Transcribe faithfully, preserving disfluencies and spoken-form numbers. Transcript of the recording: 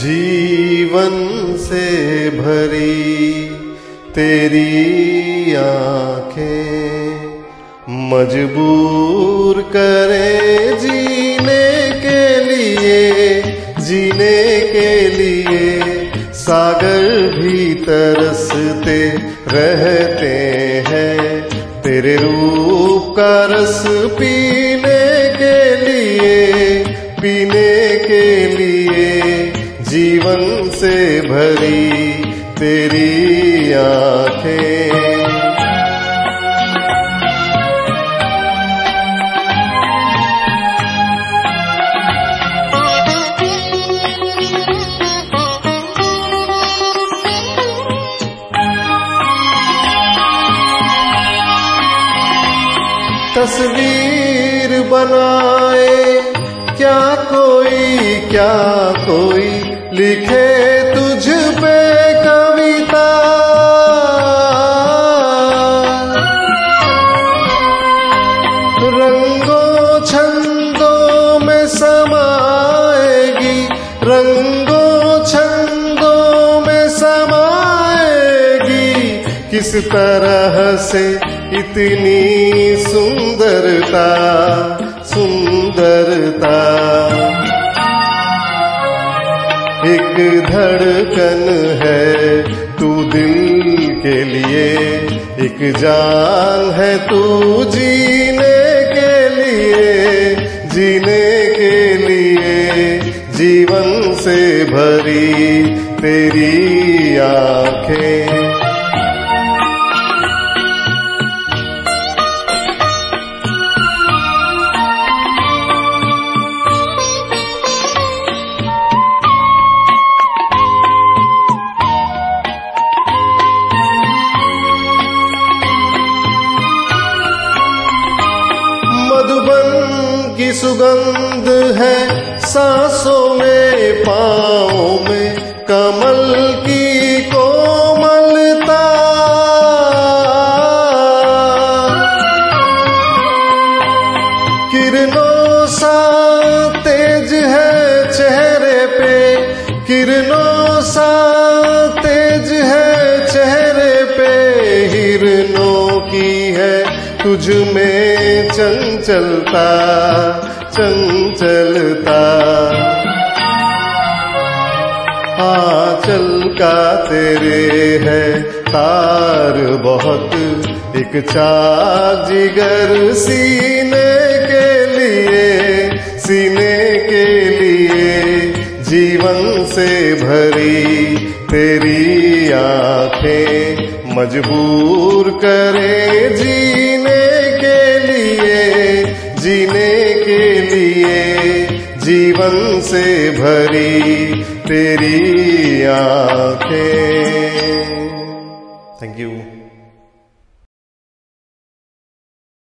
जीवन से भरी तेरी आंखें मजबूर करे जीने के लिए, जीने के लिए। सागर भी तरसते रहते हैं तेरे रूप का रस पीने के लिए, पीने के लिए। जीवन से भरी तेरी आंखें। तस्वीर बनाए क्या कोई, क्या कोई लिखे तुझ पे कविता। रंगों छंदों में समाएगी, रंगों छंदों में समाएगी। किस तरह से इतनी सुंदरता, सुंदरता। एक धड़कन है तू दिल के लिए, एक जान है तू जीने के लिए, जीने के लिए। जीवन से भरी तेरी आंखें। मधुबन की सुगंध है सांसों में, पाँवों में कमल की कोमलता। किरणों सा तेज है चेहरे पे, किरणों सा तेज है चेहरे पे। हिरनों की है तुझ में चंचलता, चंचलता। आंचल का तेरे है तार बहुत, एक चाक जिगर सीने के लिए, सीने के लिए। जीवन से भरी तेरी आंखें मजबूर करे जीने के लिए, जीने के लिए। जीवन से भरी तेरी आंखें। Thank you.